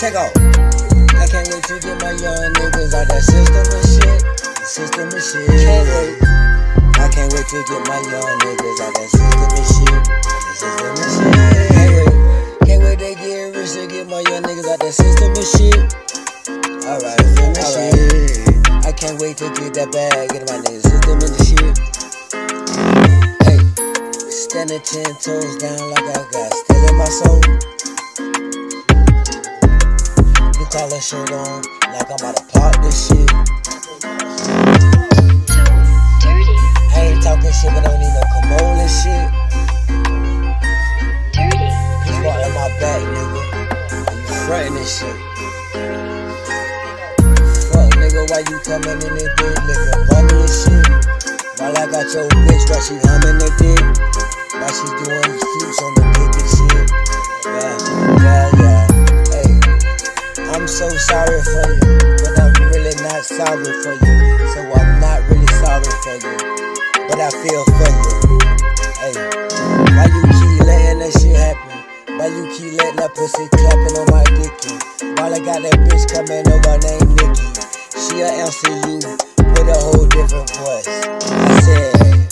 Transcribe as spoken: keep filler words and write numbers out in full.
Take off. I can't wait to get my young niggas out that system and shit. System and shit. Can't wait. I can't wait to get my young niggas out that system and shit. System and shit. Can't wait. Can't wait to get rich to get my young niggas out that system and shit. Alright, alright. I can't wait to get that bag, get my niggas system and shit. Hey, standing ten toes down like I got still in my soul. Blue collar shirt on, like I'm about to pop this shit. I ain't talking shit, but I don't need no commode and shit. Please walk in my back, nigga. You frontin' this shit. Fuck, nigga, why you coming in this bitch looking funny and shit? While I got your bitch, while she humming the dick, while she doing flutes on the dick and shit. Yeah, yeah, yeah. Hey, I'm so sorry for you, but I'm really not sorry for you. So I'm not really sorry for you, but I feel for you. Hey, why you keep letting that shit happen? Why you keep letting that pussy clapping on my dicky? While I got that bitch coming over named Nikki. She'll answer you with a whole different voice. I said